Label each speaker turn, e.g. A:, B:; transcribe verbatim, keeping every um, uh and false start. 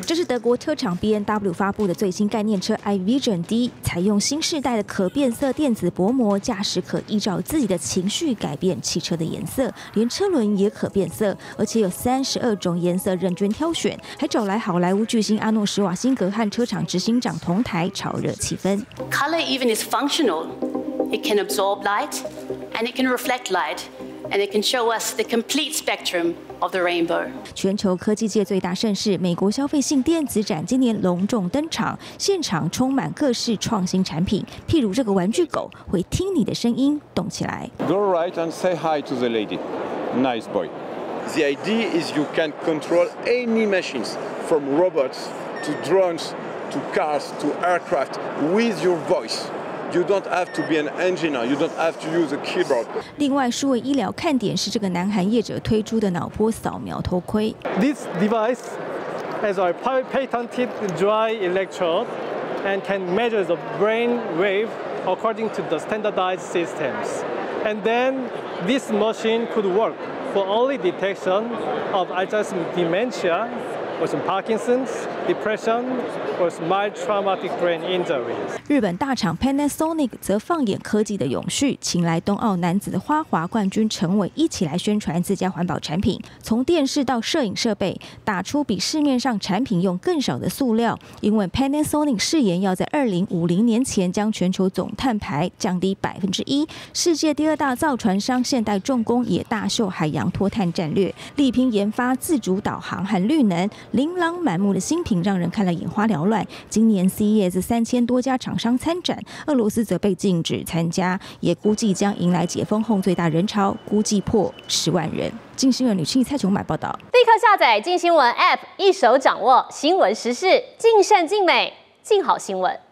A: 这是德国车厂 B M W 发布的最新概念车 iVision D， 采用新世代的可变色电子薄膜，驾驶可依照自己的情绪改变汽车的颜色，连车轮也可变色，而且有三十二种颜色任君挑选，还找来好莱坞巨星阿诺·施瓦辛格和车厂执行长同台，炒热气氛。
B: Color even is functional. It can absorb light, and it can reflect light, and it can show us the complete spectrum of the rainbow.
A: 全球科技界最大盛事美国消费性电子展今年隆重登场，现场充满各式创新产品，譬如这个玩具狗会听你的声音动起来。
C: Go right and say hi to the lady. Nice boy. The idea is you can control any machines, from robots to drones to cars to aircraft, with your voice.You don't have to be an engineer. You don't have to use a keyboard.
A: 另外，数位医疗看点是这个南韩业者推出的脑波扫描头盔。
D: This device has a patented dry electrode and can measure the brain wave according to the standardized systems. And then this machine could work for early detection of Alzheimer's dementia.Or some Parkinson's, depression, or mild traumatic brain injuries.
A: 日本大厂 Panasonic 则放眼科技的永续，请来冬奥男子的花滑冠军陈伟一起来宣传自家环保产品。从电视到摄影设备，打出比市面上产品用更少的塑料。因为 Panasonic 誓言要在二零五零年前将全球总碳排降低百分之一。世界第二大造船商现代重工也大秀海洋脱碳战略，力拼研发自主导航和绿能。琳琅满目的新品让人看了眼花缭乱。今年 C E S 三千多家厂商参展，俄罗斯则被禁止参加，也估计将迎来解封后最大人潮，估计破十万人。镜新闻吕庆蔡琼买报道。
E: 立刻下载镜新闻 App， 一手掌握新闻时事，尽善尽美，尽好新闻。